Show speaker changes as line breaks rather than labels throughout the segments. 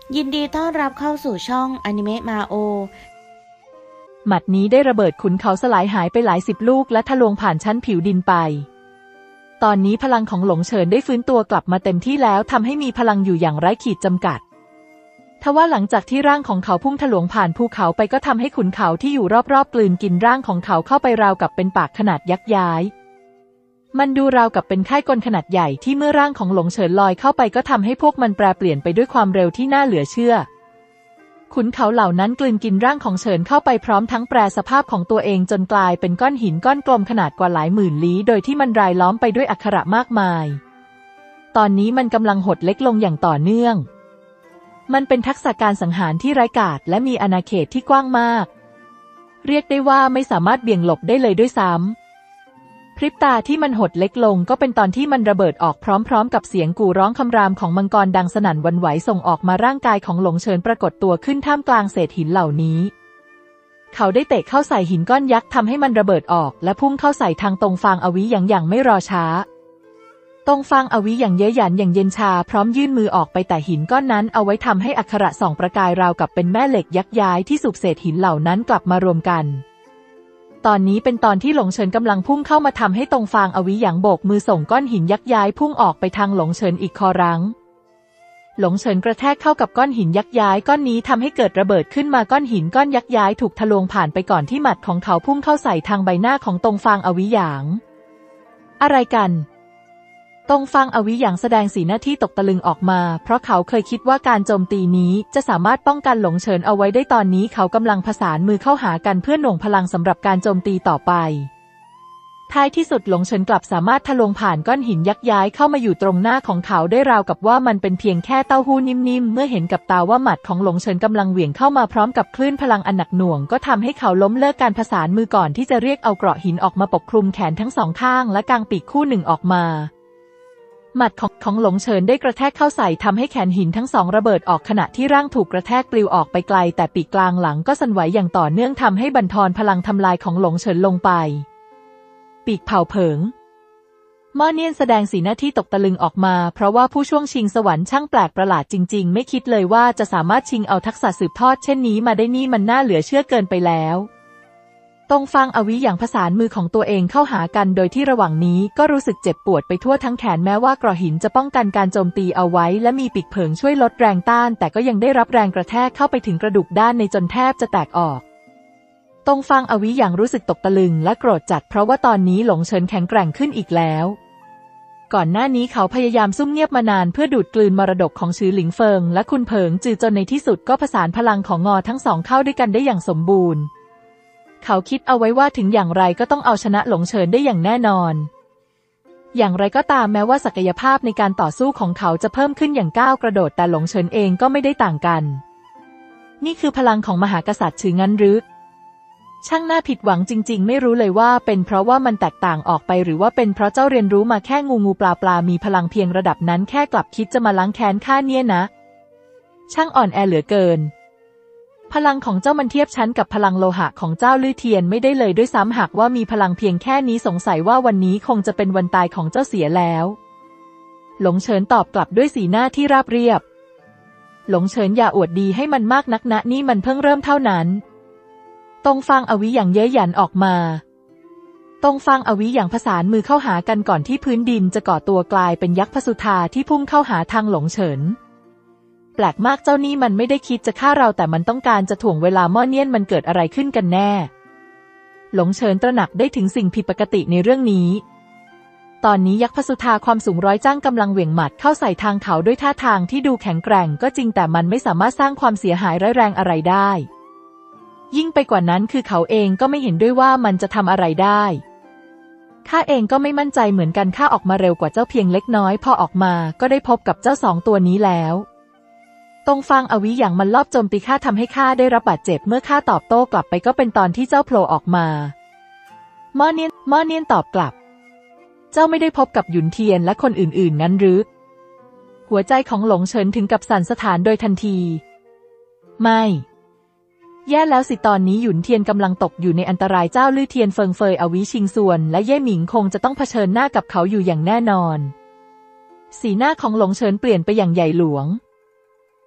ยินดีต้อนรับเข้าสู่ช่องอนิเมะมาโอ
หมัดนี้ได้ระเบิดขุนเขาสลายหายไปหลายสิบลูกและทะลวงผ่านชั้นผิวดินไปตอนนี้พลังของหลงเฉินได้ฟื้นตัวกลับมาเต็มที่แล้วทำให้มีพลังอยู่อย่างไร้ขีดจำกัดทว่าหลังจากที่ร่างของเขาพุ่งทะลวงผ่านภูเขาไปก็ทำให้ขุนเขาที่อยู่รอบๆกลืนกินร่างของเขาเข้าไปราวกับเป็นปากขนาดยักษ์ย้ายมันดูราวกับเป็นค่ายกลขนาดใหญ่ที่เมื่อร่างของหลงเฉินลอยเข้าไปก็ทำให้พวกมันแปรเปลี่ยนไปด้วยความเร็วที่น่าเหลือเชื่อขุนเขาเหล่านั้นกลืนกินร่างของเฉินเข้าไปพร้อมทั้งแปรสภาพของตัวเองจนกลายเป็นก้อนหินก้อนกลมขนาดกว่าหลายหมื่นลี้โดยที่มันรายล้อมไปด้วยอักขระมากมายตอนนี้มันกำลังหดเล็กลงอย่างต่อเนื่องมันเป็นทักษะการสังหารที่ไร้กาจและมีอาณาเขตที่กว้างมากเรียกได้ว่าไม่สามารถเบี่ยงหลบได้เลยด้วยซ้ำพริบตาที่มันหดเล็กลงก็เป็นตอนที่มันระเบิดออกพร้อมๆกับเสียงกู่ร้องคำรามของมังกรดังสนั่นหวั่นไหวส่งออกมาร่างกายของหลงเฉินปรากฏตัวขึ้นท่ามกลางเศษหินเหล่านี้เขาได้เตะเข้าใส่หินก้อนยักษ์ทำให้มันระเบิดออกและพุ่งเข้าใส่ทางตรงฟางอวิอย่างไม่รอช้าตรงฟางอวิอย่างเย้ยหยันอย่างเย็นชาพร้อมยื่นมือออกไปแต่หินก้อนนั้นเอาไว้ทำให้อักขระส่องประกายราวกับเป็นแม่เหล็กยักย้ายที่สูบเศษหินเหล่านั้นกลับมารวมกันตอนนี้เป็นตอนที่หลงเฉินกำลังพุ่งเข้ามาทำให้ตรงฟางอวิหยางโบกมือส่งก้อนหินยักย้ายพุ่งออกไปทางหลงเฉินอีกคอรั้งหลงเฉินกระแทกเข้ากับก้อนหินยักย้ายก้อนนี้ทำให้เกิดระเบิดขึ้นมาก้อนหินก้อนยักย้ายถูกทะลวงผ่านไปก่อนที่หมัดของเขาพุ่งเข้าใส่ทางใบหน้าของตรงฟางอวิหยางอะไรกันตรงฟางอวิหยางแสดงสีหน้าที่ตกตะลึงออกมาเพราะเขาเคยคิดว่าการโจมตีนี้จะสามารถป้องกันหลงเฉินเอาไว้ได้ตอนนี้เขากำลังผสานมือเข้าหากันเพื่อหน่วงพลังสำหรับการโจมตีต่อไปท้ายที่สุดหลงเฉินกลับสามารถทะลวงผ่านก้อนหินยักย้ายเข้ามาอยู่ตรงหน้าของเขาได้ราวกับว่ามันเป็นเพียงแค่เต้าหู้นิ่มๆเมื่อเห็นกับตาว่าหมัดของหลงเฉินกำลังเหวี่ยงเข้ามาพร้อมกับคลื่นพลังอันหนักหน่วงก็ทำให้เขาล้มเลิกการผสานมือก่อนที่จะเรียกเอาเกราะหินออกมาปกคลุมแขนทั้งสองข้างและกางปีกคู่หนึ่งออกมาหมัดของหลงเฉินได้กระแทกเข้าใส่ทำให้แขนหินทั้งสองระเบิดออกขณะที่ร่างถูกกระแทกปลิวออกไปไกลแต่ปีกกลางหลังก็สั่นไหวอย่างต่อเนื่องทำให้บั่นทอนพลังทำลายของหลงเฉินลงไปปีกเผาเผิงม่อเนียนแสดงสีหน้าที่ตกตะลึงออกมาเพราะว่าผู้ช่วงชิงสวรรค์ช่างแปลกประหลาดจริงๆไม่คิดเลยว่าจะสามารถชิงเอาทักษะสืบทอดเช่นนี้มาได้นี่มันน่าเหลือเชื่อเกินไปแล้วตรงฟางอวิอย่างผสานมือของตัวเองเข้าหากันโดยที่ระหว่างนี้ก็รู้สึกเจ็บปวดไปทั่วทั้งแขนแม้ว่าเกราะหินจะป้องกันการโจมตีเอาไว้และมีปีกเผิงช่วยลดแรงต้านแต่ก็ยังได้รับแรงกระแทกเข้าไปถึงกระดูกด้านในจนแทบจะแตกออกตรงฟางอวิอย่างรู้สึกตกตะลึงและโกรธจัดเพราะว่าตอนนี้หลงเฉินแข็งแกร่งขึ้นอีกแล้วก่อนหน้านี้เขาพยายามซุ่มเงียบมานานเพื่อดูดกลืนมรดกของชื่อหลิงเฟิงและคุณเผิงจือจนในที่สุดก็ผสานพลังของงอทั้งสองเข้าด้วยกันได้อย่างสมบูรณ์เขาคิดเอาไว้ว่าถึงอย่างไรก็ต้องเอาชนะหลงเฉินได้อย่างแน่นอนอย่างไรก็ตามแม้ว่าศักยภาพในการต่อสู้ของเขาจะเพิ่มขึ้นอย่างก้าวกระโดดแต่หลงเฉินเองก็ไม่ได้ต่างกันนี่คือพลังของมหากษัตริย์ชื่องั้นหรือช่างน่าผิดหวังจริงๆไม่รู้เลยว่าเป็นเพราะว่ามันแตกต่างออกไปหรือว่าเป็นเพราะเจ้าเรียนรู้มาแค่งูปลามีพลังเพียงระดับนั้นแค่กลับคิดจะมาล้างแค้นข้าเนี่ยนะช่างอ่อนแอเหลือเกินพลังของเจ้ามันเทียบชั้นกับพลังโลหะของเจ้าลื่อเทียนไม่ได้เลยด้วยซ้ำหากว่ามีพลังเพียงแค่นี้สงสัยว่าวันนี้คงจะเป็นวันตายของเจ้าเสียแล้วหลงเฉินตอบกลับด้วยสีหน้าที่ราบเรียบหลงเฉินอย่าอวดดีให้มันมากนักนะนี่มันเพิ่งเริ่มเท่านั้นตรงฟางอวิอย่างเย้ยหยันออกมาตรงฟางอวิอย่างผสานมือเข้าหากันก่อนที่พื้นดินจะก่อตัวกลายเป็นยักษ์พสุธาที่พุ่งเข้าหาทางหลงเฉินแปลกมากเจ้านี่มันไม่ได้คิดจะฆ่าเราแต่มันต้องการจะถ่วงเวลาม่อเนียนมันเกิดอะไรขึ้นกันแน่หลงเฉินตระหนักได้ถึงสิ่งผิดปกติในเรื่องนี้ตอนนี้ยักษ์พสุธาความสูงร้อยจ้างกำลังเหวี่ยงหมัดเข้าใส่ทางเขาด้วยท่าทางที่ดูแข็งแกร่งก็จริงแต่มันไม่สามารถสร้างความเสียหายร้ายแรงอะไรได้ยิ่งไปกว่านั้นคือเขาเองก็ไม่เห็นด้วยว่ามันจะทำอะไรได้ข้าเองก็ไม่มั่นใจเหมือนกันข้าออกมาเร็วกว่าเจ้าเพียงเล็กน้อยพอออกมาก็ได้พบกับเจ้าสองตัวนี้แล้วตรงฟางอวิอย่างมันลอบโจมตีข้าทำให้ข้าได้รับบาดเจ็บเมื่อข้าตอบโต้กลับไปก็เป็นตอนที่เจ้าโผล่ออกมาม่อเนียนตอบกลับเจ้าไม่ได้พบกับหยุนเทียนและคนอื่นๆงั้นหรือหัวใจของหลงเฉินถึงกับสั่นสะท้านโดยทันทีไม่แย่แล้วสิตอนนี้หยุนเทียนกำลังตกอยู่ในอันตรายเจ้าลื่อเทียนเฟิงเฟยอวิชิงส่วนและเย่หมิงคงจะต้องเผชิญหน้ากับเขาอยู่อย่างแน่นอนสีหน้าของหลงเฉินเปลี่ยนไปอย่างใหญ่หลวง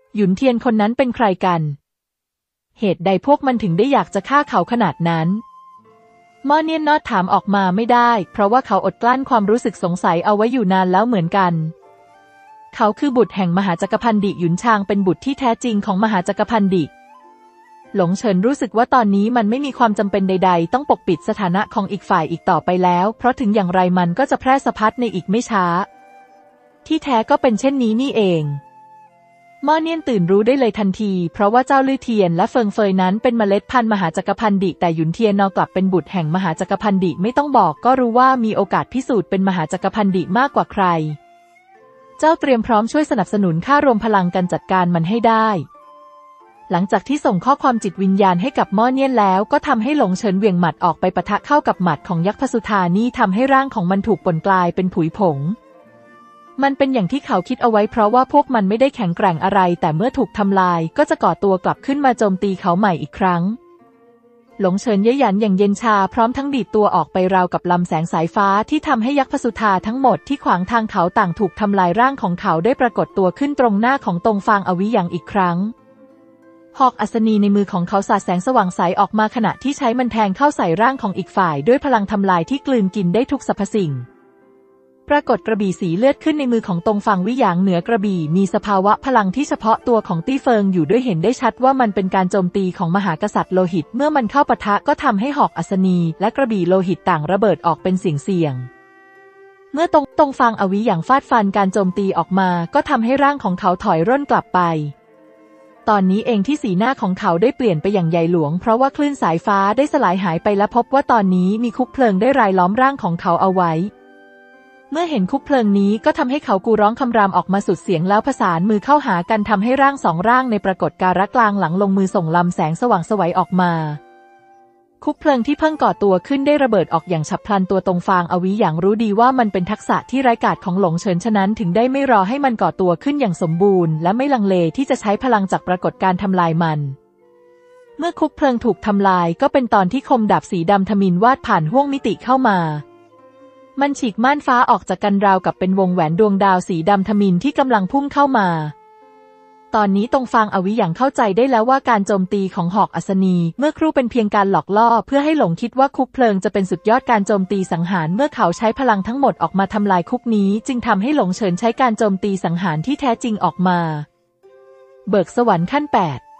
หยุนเทียนคนนั้นเป็นใครกันเหตุใดพวกมันถึงได้อยากจะฆ่าเขาขนาดนั้นม่อเนียนนอดถามออกมาไม่ได้เพราะว่าเขาอดกลั้นความรู้สึกสงสัยเอาไว้อยู่นานแล้วเหมือนกันเขาคือบุตรแห่งมหาจักรพรรดิหยุนชางเป็นบุตรที่แท้จริงของมหาจักรพรรดิหลงเฉินรู้สึกว่าตอนนี้มันไม่มีความจำเป็นใดๆต้องปกปิดสถานะของอีกฝ่ายอีกต่อไปแล้วเพราะถึงอย่างไรมันก็จะแพร่สะพัดในอีกไม่ช้าที่แท้ก็เป็นเช่นนี้นี่เองม่อเนียนตื่นรู้ได้เลยทันทีเพราะว่าเจ้าลื่อเทียนและเฟิงเฟยนั้นเป็นเมล็ดพันธุ์มหาจักรพรรดิแต่หยุนเทียนกลับเป็นบุตรแห่งมหาจักรพรรดิไม่ต้องบอกก็รู้ว่ามีโอกาสพิสูจน์เป็นมหาจักรพรรดิมากกว่าใครเจ้าเตรียมพร้อมช่วยสนับสนุนข้ารวมพลังกันจัดการมันให้ได้หลังจากที่ส่งข้อความจิตวิญญาณให้กับม่อเนียนแล้วก็ทำให้หลงเฉินเหวี่ยงหมัดออกไปปะทะเข้ากับหมัดของยักษ์พสุธานี่ทำให้ร่างของมันถูกป่นกลายเป็นผุยผงมันเป็นอย่างที่เขาคิดเอาไว้เพราะว่าพวกมันไม่ได้แข็งแกร่งอะไรแต่เมื่อถูกทำลายก็จะก่อตัวกลับขึ้นมาโจมตีเขาใหม่อีกครั้งหลงเฉินเย้ยหยันอย่างเย็นชาพร้อมทั้งดีดตัวออกไปราวกับลำแสงสายฟ้าที่ทำให้ยักษ์พสุธาทั้งหมดที่ขวางทางเขาต่างถูกทำลายร่างของเขาได้ปรากฏตัวขึ้นตรงหน้าของตงฟางอวิหยางอีกครั้งหอกอัศนีในมือของเขาสาดแสงสว่างใสออกมาขณะที่ใช้มันแทงเข้าใส่ร่างของอีกฝ่ายด้วยพลังทำลายที่กลืนกินได้ทุกสรรพสิ่งปรากฏกระบี่สีเลือดขึ้นในมือของตงฟางวิหยางเหนือกระบี่มีสภาวะพลังที่เฉพาะตัวของตี้เฟิงอยู่ด้วยเห็นได้ชัดว่ามันเป็นการโจมตีของมหากษัตริย์โลหิตเมื่อมันเข้าปะทะก็ทำให้หอกอัศนีและกระบี่โลหิตต่างระเบิดออกเป็นเสียงเมื่อตงฟางอวิหยางฟาดฟันการโจมตีออกมาก็ทำให้ร่างของเขาถอยร่นกลับไปตอนนี้เองที่สีหน้าของเขาได้เปลี่ยนไปอย่างใหญ่หลวงเพราะว่าคลื่นสายฟ้าได้สลายหายไปและพบว่าตอนนี้มีคุกเพลิงได้รายล้อมร่างของเขาเอาไว้เมื่อเห็นคุกเพลิงนี้ก็ทำให้เขากูร้องคำรามออกมาสุดเสียงแล้วผสานมือเข้าหากันทำให้ร่างสองร่างในปรากฏการณ์กลางหลังลงมือส่งลำแสงสว่างไสวออกมาคุกเพลิงที่เพิ่งก่อตัวขึ้นได้ระเบิดออกอย่างฉับพลันตัวตงฟางอวิหยางรู้ดีว่ามันเป็นทักษะที่ร้ายกาจของหลงเฉินฉะนั้นถึงได้ไม่รอให้มันก่อตัวขึ้นอย่างสมบูรณ์และไม่ลังเลที่จะใช้พลังจากปรากฏการณ์ทำลายมันเมื่อคุกเพลิงถูกทำลายก็เป็นตอนที่คมดาบสีดำทมิฬวาดผ่านห้วงมิติเข้ามามันฉีกม่านฟ้าออกจากกันราวกับเป็นวงแหวนดวงดาวสีดำทมิฬที่กำลังพุ่งเข้ามาตอนนี้ตงฟางอวิหยางเข้าใจได้แล้วว่าการโจมตีของหอกอัศนีเมื่อครู่เป็นเพียงการหลอกล่อเพื่อให้หลงคิดว่าคุกเพลิงจะเป็นสุดยอดการโจมตีสังหารเมื่อเขาใช้พลังทั้งหมดออกมาทำลายคุกนี้จึงทำให้หลงเฉินใช้การโจมตีสังหารที่แท้จริงออกมาเบิกสวรรค์ขั้น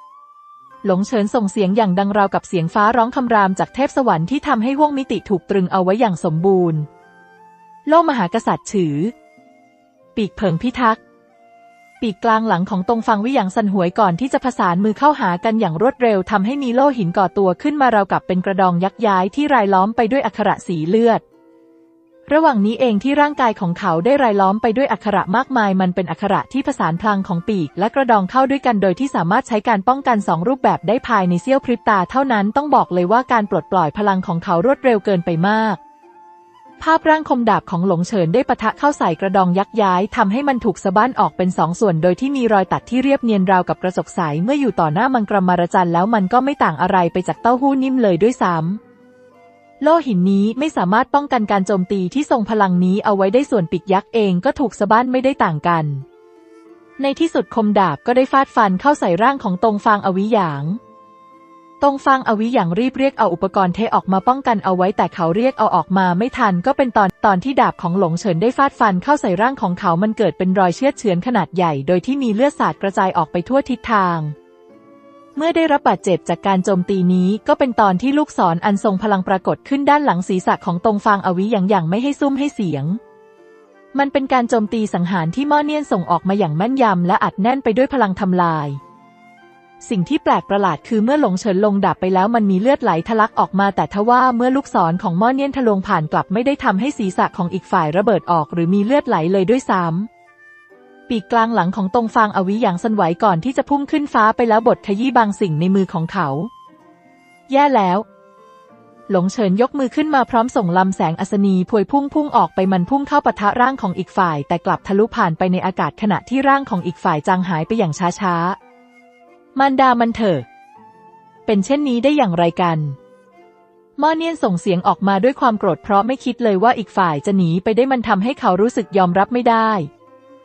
8หลงเฉินส่งเสียงอย่างดังราวกับเสียงฟ้าร้องคำรามจากเทพสวรรค์ที่ทำให้ห้วงมิติถูกตรึงเอาไว้อย่างสมบูรณ์โล่มหากษัตริย์ฉือปีกเผิงพิทักษ์ปีกกลางหลังของตงฟังวิหยางสั่นหวยก่อนที่จะผสานมือเข้าหากันอย่างรวดเร็วทำให้มีโล่หินก่อตัวขึ้นมาราวกับเป็นกระดองยักษ์ย้ายที่รายล้อมไปด้วยอักขระสีเลือดระหว่างนี้เองที่ร่างกายของเขาได้รายล้อมไปด้วยอักขระมากมายมันเป็นอักขระที่ผสานพลังของปีกและกระดองเข้าด้วยกันโดยที่สามารถใช้การป้องกัน2รูปแบบได้ภายในเสี้ยวพริบตาเท่านั้นต้องบอกเลยว่าการปลดปล่อยพลังของเขารวดเร็วเกินไปมากภาพร่างคมดาบของหลงเฉินได้ปะทะเข้าใส่กระดองยักษ์ย้ายทำให้มันถูกสะบั้นออกเป็น2 ส่วนโดยที่มีรอยตัดที่เรียบเนียนราวกับกระจกใสเมื่ออยู่ต่อหน้ามังกรมารจันแล้วมันก็ไม่ต่างอะไรไปจากเต้าหู้นิ่มเลยด้วยซ้ำโล่หินนี้ไม่สามารถป้องกันการโจมตีที่ทรงพลังนี้เอาไว้ได้ส่วนปีกยักษ์เองก็ถูกสะบั้นไม่ได้ต่างกันในที่สุดคมดาบก็ได้ฟาดฟันเข้าใส่ร่างของตงฟางอวิหยางตงฟางอวิหยางรีบเรียกเอาอุปกรณ์เทออกมาป้องกันเอาไว้แต่เขาเรียกเอาออกมาไม่ทันก็เป็นตอนที่ดาบของหลงเฉินได้ฟาดฟันเข้าใส่ร่างของเขามันเกิดเป็นรอยเชือดเฉือนขนาดใหญ่โดยที่มีเลือดสาดกระจายออกไปทั่วทิศทางเมื่อได้รับบาดเจ็บจากการโจมตีนี้ก็เป็นตอนที่ลูกศรอันทรงพลังปรากฏขึ้นด้านหลังศีรษะของตงฟางอวิหยางอย่างไม่ให้ซุ้มให้เสียงมันเป็นการโจมตีสังหารที่ม่อเนียนส่งออกมาอย่างแม่นยำและอัดแน่นไปด้วยพลังทำลายสิ่งที่แปลกประหลาดคือเมื่อหลงเฉินลงดาบไปแล้วมันมีเลือดไหลทะลักออกมาแต่ทว่าเมื่อลูกศรของม่อเนียนทะลวงผ่านกลับไม่ได้ทำให้ศีรษะของอีกฝ่ายระเบิดออกหรือมีเลือดไหลเลยด้วยซ้ำปีกกลางหลังของตงฟางอวิหยางสั่นไหวก่อนที่จะพุ่งขึ้นฟ้าไปแล้วบดขยี้บางสิ่งในมือของเขาแย่แล้วหลงเฉินยกมือขึ้นมาพร้อมส่งลำแสงอัศนีพวยพุ่งออกไปมันพุ่งเข้าปะทะร่างของอีกฝ่ายแต่กลับทะลุผ่านไปในอากาศขณะที่ร่างของอีกฝ่ายจางหายไปอย่างช้าๆมันดามันเถอะเป็นเช่นนี้ได้อย่างไรกันม่อเนียนส่งเสียงออกมาด้วยความโกรธเพราะไม่คิดเลยว่าอีกฝ่ายจะหนีไปได้มันทำให้เขารู้สึกยอมรับไม่ได้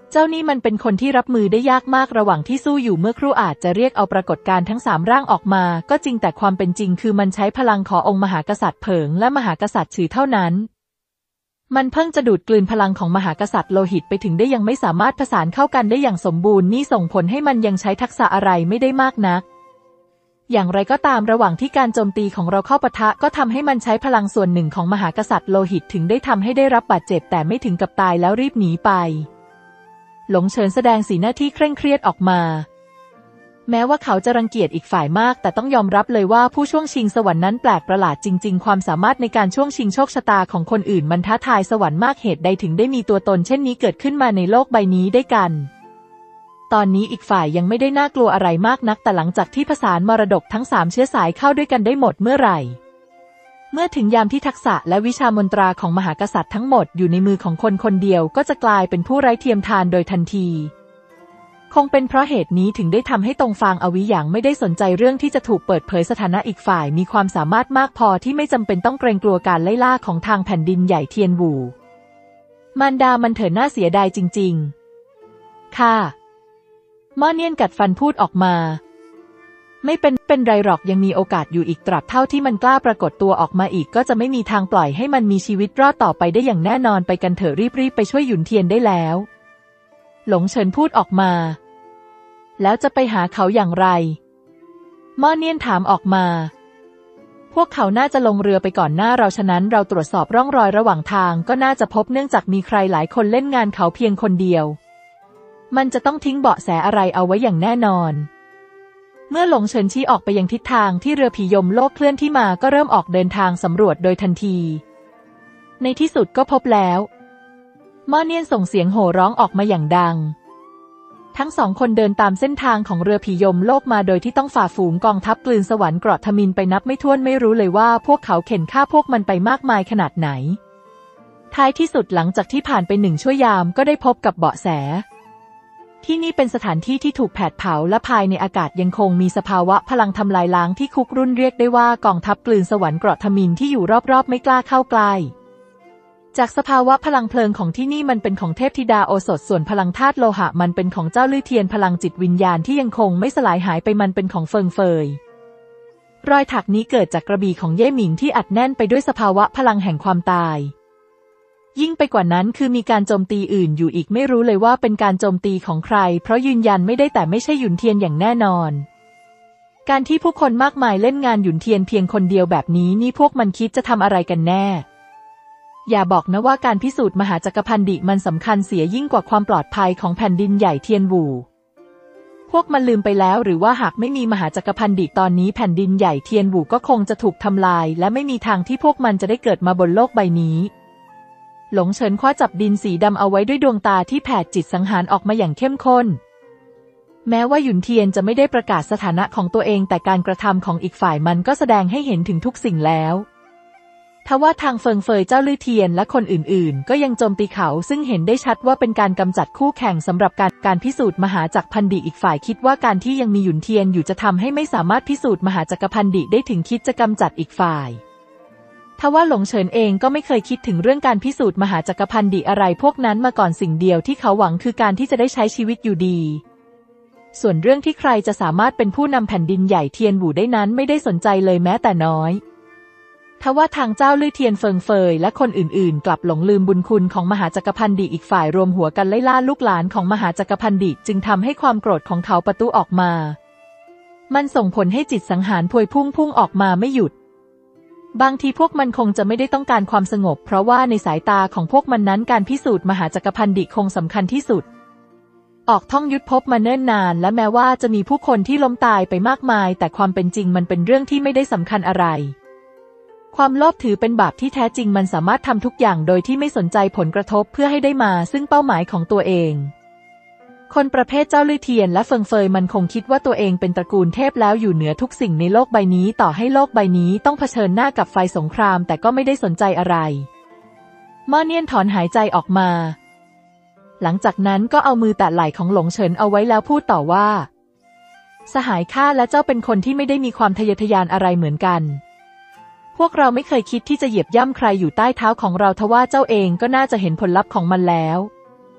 เจ้านี่มันเป็นคนที่รับมือได้ยากมากระหว่างที่สู้อยู่เมื่อครู่อาจจะเรียกเอาปรากฏการณ์ทั้ง3ร่างออกมาก็จริงแต่ความเป็นจริงคือมันใช้พลังขององค์มหากษัตริย์เผิงและมหากษัตริย์ฉือเท่านั้นมันเพิ่งจะดูดกลืนพลังของมหากษัตริย์โลหิตไปถึงได้ยังไม่สามารถผสานเข้ากันได้อย่างสมบูรณ์นี่ส่งผลให้มันยังใช้ทักษะอะไรไม่ได้มากนักอย่างไรก็ตามระหว่างที่การโจมตีของเราเข้าปะทะก็ทำให้มันใช้พลังส่วนหนึ่งของมหากษัตริย์โลหิตถึงได้ทำให้ได้รับบาดเจ็บแต่ไม่ถึงกับตายแล้วรีบหนีไปหลงเฉินแสดงสีหน้าที่เคร่งเครียดออกมาแม้ว่าเขาจะรังเกียจอีกฝ่ายมากแต่ต้องยอมรับเลยว่าผู้ช่วงชิงสวรรค์นั้นแปลกประหลาดจริงๆความสามารถในการช่วงชิงโชคชะตาของคนอื่นมันท้าทายสวรรค์มากเหตุใดถึงได้มีตัวตนเช่นนี้เกิดขึ้นมาในโลกใบนี้ได้กันตอนนี้อีกฝ่ายยังไม่ได้น่ากลัวอะไรมากนักแต่หลังจากที่ผสานมรดกทั้ง3เชื้อสายเข้าด้วยกันได้หมดเมื่อไหร่เมื่อถึงยามที่ทักษะและวิชามนตราของมหากษัตริย์ทั้งหมดอยู่ในมือของคนคนเดียวก็จะกลายเป็นผู้ไร้เทียมทานโดยทันทีคงเป็นเพราะเหตุนี้ถึงได้ทำให้ตงฟางอวิหยางไม่ได้สนใจเรื่องที่จะถูกเปิดเผยสถานะอีกฝ่ายมีความสามารถมากพอที่ไม่จำเป็นต้องเกรงกลัวการไล่ล่าของทางแผ่นดินใหญ่เทียนหูมารดามันเถิดน่าเสียดายจริงๆค่ะม่อเนียนกัดฟันพูดออกมาไม่เป็นไรหรอกยังมีโอกาสอยู่อีกตราบเท่าที่มันกล้าปรากฏตัวออกมาอีกก็จะไม่มีทางปล่อยให้มันมีชีวิตรอดต่อไปได้อย่างแน่นอนไปกันเถอะรีบไปช่วยหยุนเทียนได้แล้วหลงเฉินพูดออกมาแล้วจะไปหาเขาอย่างไรม่อเนียนถามออกมาพวกเขาน่าจะลงเรือไปก่อนหน้าเราฉะนั้นเราตรวจสอบร่องรอยระหว่างทางก็น่าจะพบเนื่องจากมีใครหลายคนเล่นงานเขาเพียงคนเดียวมันจะต้องทิ้งเบาะแสอะไรเอาไว้อย่างแน่นอนเมื่อหลงเฉินชี้ออกไปยังทิศทางที่เรือผียมโลกเคลื่อนที่มาก็เริ่มออกเดินทางสำรวจโดยทันทีในที่สุดก็พบแล้วม่อเนียนส่งเสียงโห่ร้องออกมาอย่างดังทั้งสองคนเดินตามเส้นทางของเรือผียมโลกมาโดยที่ต้องฝ่าฝูงกองทัพกลืนสวรรค์เกราะทมิฬไปนับไม่ถ้วนไม่รู้เลยว่าพวกเขาเข็นฆ่าพวกมันไปมากมายขนาดไหนท้ายที่สุดหลังจากที่ผ่านไป1 ชั่วยามก็ได้พบกับเบาะแสที่นี่เป็นสถานที่ที่ถูกแผดเผาและภายในอากาศยังคงมีสภาวะพลังทำลายล้างที่คุกรุ่นเรียกได้ว่ากองทัพกลืนสวรรค์เกราะทมิฬที่อยู่รอบๆไม่กล้าเข้าใกล้จากสภาวะพลังเพลิงของที่นี่มันเป็นของเทพธิดาโอสถส่วนพลังธาตุโลหะมันเป็นของเจ้าลี่เทียนพลังจิตวิญญาณที่ยังคงไม่สลายหายไปมันเป็นของเฟิงเฟยรอยถักนี้เกิดจากกระบี่ของเย่หมิงที่อัดแน่นไปด้วยสภาวะพลังแห่งความตายยิ่งไปกว่านั้นคือมีการโจมตีอื่นอยู่อีกไม่รู้เลยว่าเป็นการโจมตีของใครเพราะยืนยันไม่ได้แต่ไม่ใช่หยุนเทียนอย่างแน่นอนการที่ผู้คนมากมายเล่นงานหยุนเทียนเพียงคนเดียวแบบนี้นี่พวกมันคิดจะทำอะไรกันแน่อย่าบอกนะว่าการพิสูจน์มหาจักรพรรดิมันสำคัญเสียยิ่งกว่าความปลอดภัยของแผ่นดินใหญ่เทียนหูพวกมันลืมไปแล้วหรือว่าหากไม่มีมหาจักรพรรดิตอนนี้แผ่นดินใหญ่เทียนหูก็คงจะถูกทำลายและไม่มีทางที่พวกมันจะได้เกิดมาบนโลกใบนี้หลงเฉินคว้าจับดินสีดำเอาไว้ด้วยดวงตาที่แผดจิตสังหารออกมาอย่างเข้มข้นแม้ว่าหยุนเทียนจะไม่ได้ประกาศสถานะของตัวเองแต่การกระทำของอีกฝ่ายมันก็แสดงให้เห็นถึงทุกสิ่งแล้วทว่าทางเฟิงเฟยเจ้าลี่เทียนและคนอื่นๆก็ยังโจมตีเขาซึ่งเห็นได้ชัดว่าเป็นการกำจัดคู่แข่งสำหรับการพิสูจน์มหาจักรพรรดิอีกฝ่ายคิดว่าการที่ยังมีหยุนเทียนอยู่จะทำให้ไม่สามารถพิสูจน์มหาจักรพรรดิได้ถึงคิดจะกำจัดอีกฝ่ายทว่าหลงเฉินเองก็ไม่เคยคิดถึงเรื่องการพิสูจน์มหาจักรพรรดิอะไรพวกนั้นมาก่อนสิ่งเดียวที่เขาหวังคือการที่จะได้ใช้ชีวิตอยู่ดีส่วนเรื่องที่ใครจะสามารถเป็นผู้นำแผ่นดินใหญ่เทียนหูได้นั้นไม่ได้สนใจเลยแม้แต่น้อยทว่าทางเจ้าลี่เทียนเฟิงเฟยและคนอื่นๆกลับหลงลืมบุญคุณของมหาจักรพรรดิอีกฝ่ายรวมหัวกันไล่ล่าลูกหลานของมหาจักรพรรดิจึงทำให้ความโกรธของเขาประทุออกมามันส่งผลให้จิตสังหารพวยพุ่งออกมาไม่หยุดบางทีพวกมันคงจะไม่ได้ต้องการความสงบเพราะว่าในสายตาของพวกมันนั้นการพิสูจน์มหาจักรพรรดิคงสำคัญที่สุดออกท่องยุทธภพมาเนิ่นนานและแม้ว่าจะมีผู้คนที่ล้มตายไปมากมายแต่ความเป็นจริงมันเป็นเรื่องที่ไม่ได้สำคัญอะไรความโลภถือเป็นบาปที่แท้จริงมันสามารถทำทุกอย่างโดยที่ไม่สนใจผลกระทบเพื่อให้ได้มาซึ่งเป้าหมายของตัวเองคนประเภทเจ้าลี่เทียนและเฟิงเฟยมันคงคิดว่าตัวเองเป็นตระกูลเทพแล้วอยู่เหนือทุกสิ่งในโลกใบนี้ต่อให้โลกใบนี้ต้องเผชิญหน้ากับไฟสงครามแต่ก็ไม่ได้สนใจอะไรม่อเนียนถอนหายใจออกมาหลังจากนั้นก็เอามือแตะไหล่ของหลงเฉินเอาไว้แล้วพูดต่อว่าสหายข้าและเจ้าเป็นคนที่ไม่ได้มีความทะเยอทะยานอะไรเหมือนกันพวกเราไม่เคยคิดที่จะเหยียบย่ำใครอยู่ใต้เท้าของเราทว่าเจ้าเองก็น่าจะเห็นผลลัพธ์ของมันแล้ว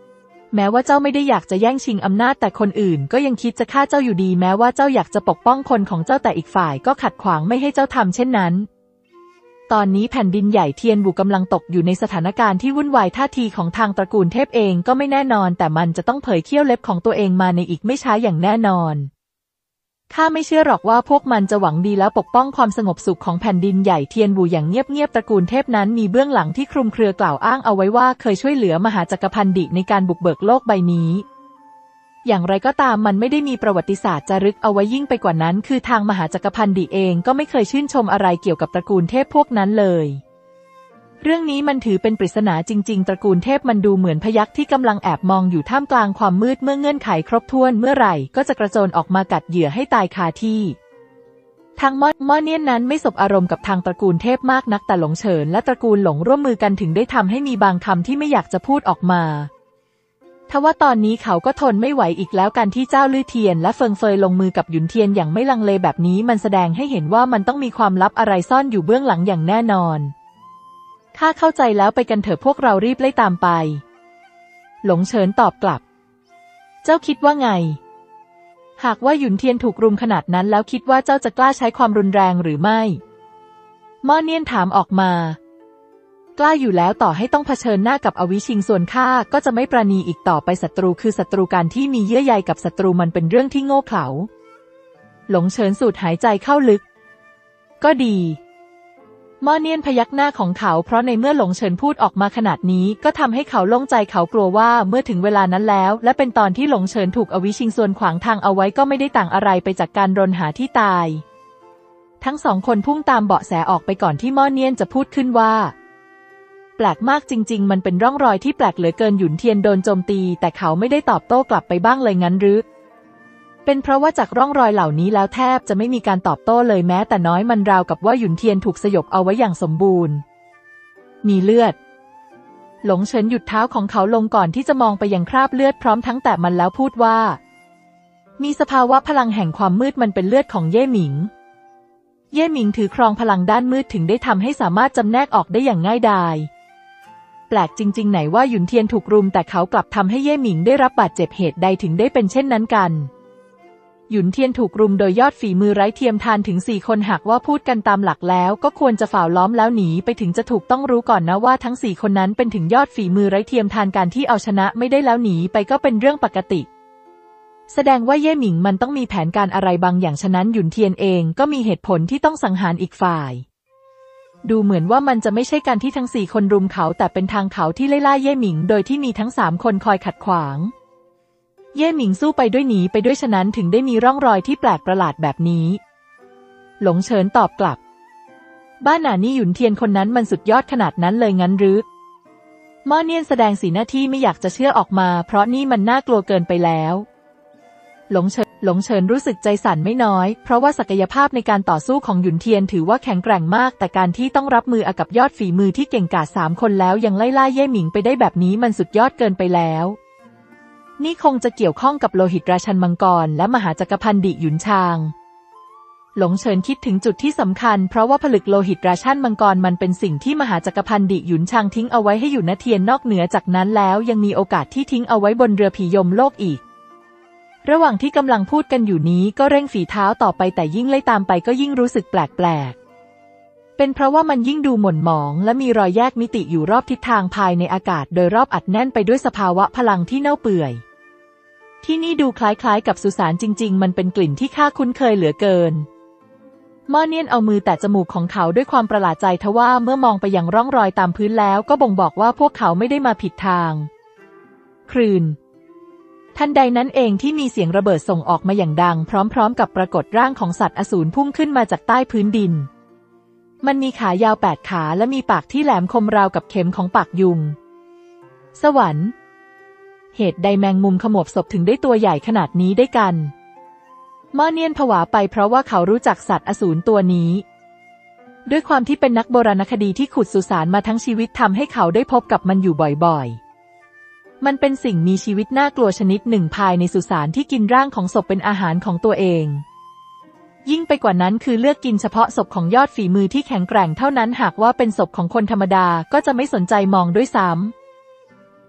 แม้ว่าเจ้าไม่ได้อยากจะแย่งชิงอำนาจแต่คนอื่นก็ยังคิดจะฆ่าเจ้าอยู่ดีแม้ว่าเจ้าอยากจะปกป้องคนของเจ้าแต่อีกฝ่ายก็ขัดขวางไม่ให้เจ้าทำเช่นนั้นตอนนี้แผ่นดินใหญ่เทียนบูกำลังตกอยู่ในสถานการณ์ที่วุ่นวายท่าทีของทางตระกูลเทพเองก็ไม่แน่นอนแต่มันจะต้องเผยเขี้ยวเล็บของตัวเองมาในอีกไม่ช้าอย่างแน่นอนข้าไม่เชื่อหรอกว่าพวกมันจะหวังดีแล้วปกป้องความสงบสุขของแผ่นดินใหญ่เทียนบูอย่างเงียบๆตระกูลเทพนั้นมีเบื้องหลังที่คลุมเครือกล่าวอ้างเอาไว้ว่าเคยช่วยเหลือมหาจักรพรรดิในการบุกเบิกโลกใบนี้อย่างไรก็ตามมันไม่ได้มีประวัติศาสตร์จารึกเอาไว้ยิ่งไปกว่านั้นคือทางมหาจักรพรรดิเองก็ไม่เคยชื่นชมอะไรเกี่ยวกับตระกูลเทพพวกนั้นเลยเรื่องนี้มันถือเป็นปริศนาจริงๆตระกูลเทพมันดูเหมือนพยัคฆ์ที่กำลังแอบมองอยู่ท่ามกลางความมืดเมื่อเงื่อนไขครบถ้วนเมื่อไหร่ก็จะกระโจนออกมากัดเหยื่อให้ตายคาที่ทางม่อเนียนนั้นไม่สบอารมณ์กับทางตระกูลเทพมากนักแต่หลงเฉินและตระกูลหลงร่วมมือกันถึงได้ทำให้มีบางคำที่ไม่อยากจะพูดออกมาทว่าตอนนี้เขาก็ทนไม่ไหวอีกแล้วการที่เจ้าลื่อเทียนและเฟิงเฟยลงมือกับหยุนเทียนอย่างไม่ลังเลแบบนี้มันแสดงให้เห็นว่ามันต้องมีความลับอะไรซ่อนอยู่เบื้องหลังอย่างแน่นอนข้าเข้าใจแล้วไปกันเถอะพวกเรารีบไล่ตามไปหลงเฉินตอบกลับเจ้าคิดว่าไงหากว่าหยุนเทียนถูกรุมขนาดนั้นแล้วคิดว่าเจ้าจะกล้าใช้ความรุนแรงหรือไม่ม่อเนียนถามออกมากล้าอยู่แล้วต่อให้ต้องเผชิญหน้ากับอวิชิงส่วนข้าก็จะไม่ประนีอีกต่อไปศัตรูคือศัตรูการที่มีเยื่อใยกับศัตรูมันเป็นเรื่องที่โง่เขลาหลงเฉินสูดหายใจเข้าลึกก็ดีม่อเนียนพยักหน้าของเขาเพราะในเมื่อหลงเฉินพูดออกมาขนาดนี้ก็ทำให้เขาโล่งใจเขากลัวว่าเมื่อถึงเวลานั้นแล้วและเป็นตอนที่หลงเฉินถูกอวิชิงส่วนขวางทางเอาไว้ก็ไม่ได้ต่างอะไรไปจากการรนหาที่ตายทั้งสองคนพุ่งตามเบาะแสออกไปก่อนที่ม่อเนียนจะพูดขึ้นว่าแปลกมากจริงๆมันเป็นร่องรอยที่แปลกเหลือเกินหยุนเทียนโดนโจมตีแต่เขาไม่ได้ตอบโต้กลับไปบ้างเลยงั้นหรือเป็นเพราะว่าจากร่องรอยเหล่านี้แล้วแทบจะไม่มีการตอบโต้เลยแม้แต่น้อยมันราวกับว่าหยุนเทียนถูกสยบเอาไว้อย่างสมบูรณ์มีเลือดหลงเฉินหยุดเท้าของเขาลงก่อนที่จะมองไปยังคราบเลือดพร้อมทั้งแตะมันแล้วพูดว่ามีสภาวะพลังแห่งความมืดมันเป็นเลือดของเย่หมิงเย่หมิงถือครองพลังด้านมืดถึงได้ทำให้สามารถจำแนกออกได้อย่างง่ายดายแปลกจริงๆไหนว่าหยุนเทียนถูกรุมแต่เขากลับทำให้เย่หมิงได้รับบาดเจ็บเหตุใดถึงได้เป็นเช่นนั้นกันหยุนเทียนถูกรุมโดยยอดฝีมือไร้เทียมทานถึง4 คนหากว่าพูดกันตามหลักแล้วก็ควรจะฝ่าล้อมแล้วหนีไปถึงจะถูกต้องรู้ก่อนนะว่าทั้ง4 คนนั้นเป็นถึงยอดฝีมือไร้เทียมทานการที่เอาชนะไม่ได้แล้วหนีไปก็เป็นเรื่องปกติแสดงว่าเย่หมิงมันต้องมีแผนการอะไรบางอย่างฉะนั้นหยุนเทียนเองก็มีเหตุผลที่ต้องสังหารอีกฝ่ายดูเหมือนว่ามันจะไม่ใช่การที่ทั้ง4 คนรุมเขาแต่เป็นทางเขาที่ไล่ล่าเย่หมิงโดยที่มีทั้ง3 คนคอยขัดขวางเย่หมิงสู้ไปด้วยหนีไปด้วยฉะนั้นถึงได้มีร่องรอยที่แปลกประหลาดแบบนี้หลงเฉินตอบกลับบ้านหนานี่หยุนเทียนคนนั้นมันสุดยอดขนาดนั้นเลยงั้นหรือม่อเนียนแสดงสีหน้าที่ไม่อยากจะเชื่อออกมาเพราะนี่มันน่ากลัวเกินไปแล้วหลงเฉินรู้สึกใจสั่นไม่น้อยเพราะว่าศักยภาพในการต่อสู้ของหยุนเทียนถือว่าแข็งแกร่งมากแต่การที่ต้องรับมือกับยอดฝีมือที่เก่งกาจ3 คนแล้วยังไล่ล่าเย่หมิงไปได้แบบนี้มันสุดยอดเกินไปแล้วนี่คงจะเกี่ยวข้องกับโลหิตราชันมังกรและมหาจักรพรรดิหยุนชางหลงเฉินคิดถึงจุดที่สำคัญเพราะว่าผลึกโลหิตราชันมังกรมันเป็นสิ่งที่มหาจักรพรรดิหยุนชางทิ้งเอาไว้ให้อยู่ณเทียนนอกเหนือจากนั้นแล้วยังมีโอกาสที่ทิ้งเอาไว้บนเรือผียมโลกอีกระหว่างที่กำลังพูดกันอยู่นี้ก็เร่งฝีเท้าต่อไปแต่ยิ่งไล่ตามไปก็ยิ่งรู้สึกแปลกเป็นเพราะว่ามันยิ่งดูหม่นหมองและมีรอยแยกมิติอยู่รอบทิศทางภายในอากาศโดยรอบอัดแน่นไปด้วยสภาวะพลังที่เน่าเปื่อยที่นี่ดูคล้ายๆกับสุสานจริงๆมันเป็นกลิ่นที่ข้าคุ้นเคยเหลือเกินม่อเนียนเอามือแตะจมูกของเขาด้วยความประหลาดใจทว่าเมื่อมองไปยังร่องรอยตามพื้นแล้วก็บ่งบอกว่าพวกเขาไม่ได้มาผิดทางคลื่นทันใดนั้นเองที่มีเสียงระเบิดส่งออกมาอย่างดังพร้อมๆกับปรากฏร่างของสัตว์อสูรพุ่งขึ้นมาจากใต้พื้นดินมันมีขายาว8 ขาและมีปากที่แหลมคมราวกับเข็มของปากยุงสวรรค์เหตุใดแมงมุมขมวดศพถึงได้ตัวใหญ่ขนาดนี้ได้กันม่อเนียนผวาไปเพราะว่าเขารู้จักสัตว์อสูรตัวนี้ด้วยความที่เป็นนักโบราณคดีที่ขุดสุสานมาทั้งชีวิตทำให้เขาได้พบกับมันอยู่บ่อยๆมันเป็นสิ่งมีชีวิตน่ากลัวชนิดหนึ่งภายในสุสานที่กินร่างของศพเป็นอาหารของตัวเองยิ่งไปกว่านั้นคือเลือกกินเฉพาะศพของยอดฝีมือที่แข็งแกร่งเท่านั้นหากว่าเป็นศพของคนธรรมดาก็จะไม่สนใจมองด้วยซ้ำ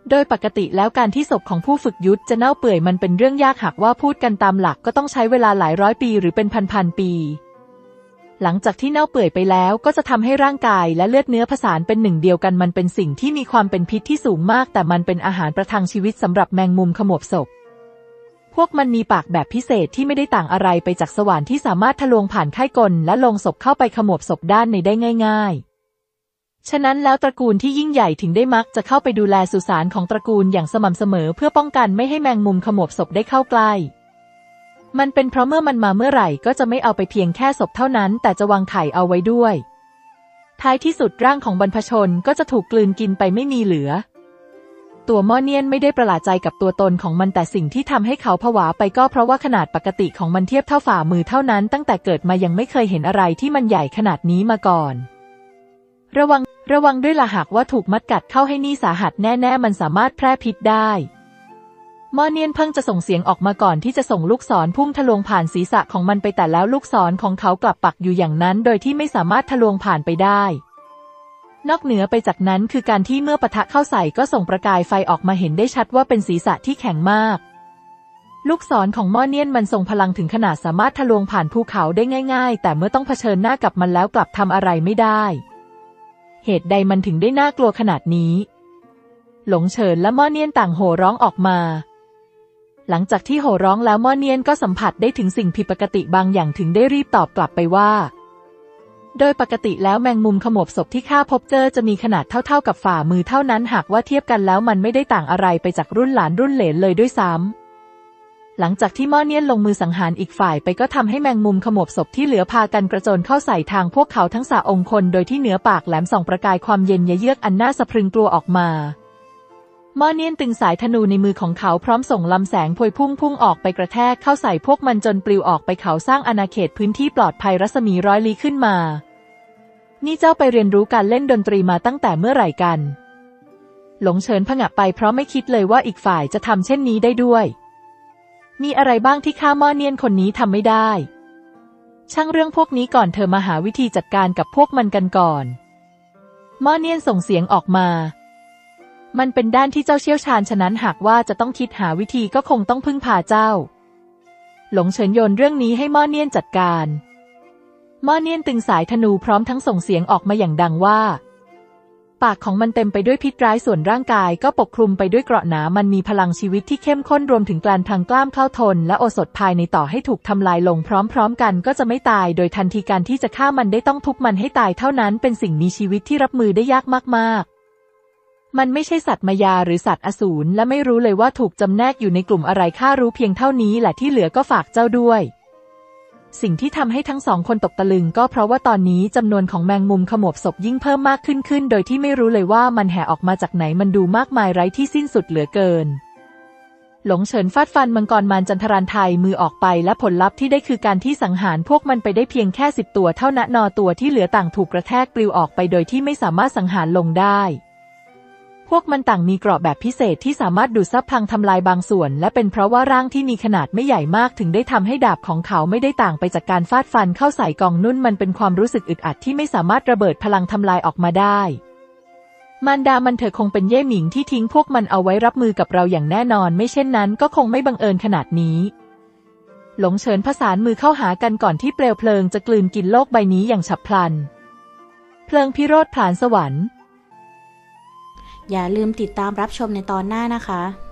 โดยปกติแล้วการที่ศพของผู้ฝึกยุทธจะเน่าเปื่อยมันเป็นเรื่องยากหากว่าพูดกันตามหลักก็ต้องใช้เวลาหลายร้อยปีหรือเป็นพันปี หลังจากที่เน่าเปื่อยไปแล้วก็จะทำให้ร่างกายและเลือดเนื้อผสานเป็นหนึ่งเดียวกันมันเป็นสิ่งที่มีความเป็นพิษที่สูงมากแต่มันเป็นอาหารประทังชีวิตสำหรับแมงมุมขมวดศพพวกมันมีปากแบบพิเศษที่ไม่ได้ต่างอะไรไปจากสว่านที่สามารถทะลวงผ่านไข้กลและโลงศพเข้าไปขมวดศพด้านในได้ง่ายๆฉะนั้นแล้วตระกูลที่ยิ่งใหญ่ถึงได้มักจะเข้าไปดูแลสุสานของตระกูลอย่างสม่ำเสมอเพื่อป้องกันไม่ให้แมงมุมขมวดศพได้เข้าใกล้มันเป็นเพราะเมื่อมันมาเมื่อไหร่ก็จะไม่เอาไปเพียงแค่ศพเท่านั้นแต่จะวางไข่เอาไว้ด้วยท้ายที่สุดร่างของบรรพชนก็จะถูกกลืนกินไปไม่มีเหลือตัวม่อเนียนไม่ได้ประหลาดใจกับตัวตนของมันแต่สิ่งที่ทำให้เขาผวาไปก็เพราะว่าขนาดปกติของมันเทียบเท่าฝ่ามือเท่านั้นตั้งแต่เกิดมายังไม่เคยเห็นอะไรที่มันใหญ่ขนาดนี้มาก่อนระวังด้วยล่ะหากว่าถูกมัดกัดเข้าให้นี่สาหัสแน่ๆมันสามารถแพร่พิษได้ม่อเนียนเพิ่งจะส่งเสียงออกมาก่อนที่จะส่งลูกศรพุ่งทะลวงผ่านศีรษะของมันไปแต่แล้วลูกศรของเขากลับปักอยู่อย่างนั้นโดยที่ไม่สามารถทะลวงผ่านไปได้นอกเหนือไปจากนั้นคือการที่เมื่อปะทะเข้าใส่ก็ส่งประกายไฟออกมาเห็นได้ชัดว่าเป็นศีรษะที่แข็งมากลูกศรของม่อเนียนมันทรงพลังถึงขนาดสามารถทะลวงผ่านภูเขาได้ง่ายๆแต่เมื่อต้องเผชิญหน้ากับมันแล้วกลับทำอะไรไม่ได้เหตุใดมันถึงได้น่ากลัวขนาดนี้หลงเฉินและม่อเนียนต่างโห่ร้องออกมาหลังจากที่โห่ร้องแล้วม่อเนียนก็สัมผัสได้ถึงสิ่งผิดปกติบางอย่างถึงได้รีบตอบกลับไปว่าโดยปกติแล้วแมงมุมขมวดศพที่ข้าพบเจอจะมีขนาดเท่ากับฝ่ามือเท่านั้นหากว่าเทียบกันแล้วมันไม่ได้ต่างอะไรไปจากรุ่นหลานรุ่นเหลนเลยด้วยซ้ำหลังจากที่ม่อเนียนลงมือสังหารอีกฝ่ายไปก็ทำให้แมงมุมขมวดศพที่เหลือพากันกระโจนเข้าใส่ทางพวกเขาทั้งสามองคนโดยที่เหนือปากแหลมส่องประกายความเย็นเยือกอันน่าสะพรึงกลัวออกมาม่อเนียนตึงสายธนูในมือของเขาพร้อมส่งลำแสงพวยพุ่งออกไปกระแทกเข้าใส่พวกมันจนปลิวออกไปเขาสร้างอาณาเขตพื้นที่ปลอดภัยรัศมี100 ลี้ขึ้นมานี่เจ้าไปเรียนรู้การเล่นดนตรีมาตั้งแต่เมื่อไหร่กันหลงเฉินผงะไปเพราะไม่คิดเลยว่าอีกฝ่ายจะทำเช่นนี้ได้ด้วยมีอะไรบ้างที่ข้าม่อเนียนคนนี้ทำไม่ได้ช่างเรื่องพวกนี้ก่อนเธอมาหาวิธีจัดการกับพวกมันกันก่อนม่อเนียนส่งเสียงออกมามันเป็นด้านที่เจ้าเชี่ยวชาญฉะนั้นหากว่าจะต้องคิดหาวิธีก็คงต้องพึ่งพาเจ้าหลงเฉินโยนเรื่องนี้ให้ม่อเนียนจัดการม่อเนียนตึงสายธนูพร้อมทั้งส่งเสียงออกมาอย่างดังว่าปากของมันเต็มไปด้วยพิษร้ายส่วนร่างกายก็ปกคลุมไปด้วยเกราะหนามันมีพลังชีวิตที่เข้มข้นรวมถึงการพลังกล้ามเข้าทนและโอสถภายในต่อให้ถูกทำลายลงพร้อมๆกันก็จะไม่ตายโดยทันทีการที่จะฆ่ามันได้ต้องทุบมันให้ตายเท่านั้นเป็นสิ่งมีชีวิตที่รับมือได้ยากมากๆมันไม่ใช่สัตว์มายาหรือสัตว์อสูรและไม่รู้เลยว่าถูกจำแนกอยู่ในกลุ่มอะไรข้ารู้เพียงเท่านี้แหละที่เหลือก็ฝากเจ้าด้วยสิ่งที่ทำให้ทั้งสองคนตกตะลึงก็เพราะว่าตอนนี้จำนวนของแมงมุมขมวดศพยิ่งเพิ่มมากขึ้นโดยที่ไม่รู้เลยว่ามันแห่ออกมาจากไหนมันดูมากมายไร้ที่สิ้นสุดเหลือเกินหลงเฉินฟาดฟันมังกรมารจันทรานไทยมือออกไปและผลลัพธ์ที่ได้คือการที่สังหารพวกมันไปได้เพียงแค่10 ตัวเท่านั้นตัวที่เหลือต่างถูกกระแทกปลิวออกไปโดยที่ไม่สามารถสังหารลงได้พวกมันต่างมีเกราะแบบพิเศษที่สามารถดูดซับพลังทำลายบางส่วนและเป็นเพราะว่าร่างที่มีขนาดไม่ใหญ่มากถึงได้ทำให้ดาบของเขาไม่ได้ต่างไปจากการฟาดฟันเข้าใส่กองนุ่นมันเป็นความรู้สึกอึดอัดที่ไม่สามารถระเบิดพลังทำลายออกมาได้มารดามันเถอะคงเป็นเย่หมิงที่ทิ้งพวกมันเอาไว้รับมือกับเราอย่างแน่นอนไม่เช่นนั้นก็คงไม่บังเอิญขนาดนี้หลงเฉินผสานมือเข้าหากันก่อนที่เปลวเพลิงจะกลืนกินโลกใบนี้อย่างฉับพลันเพลิงพิโรธผลาญสวรรค์
อย่าลืมติดตามรับชมในตอนหน้านะคะ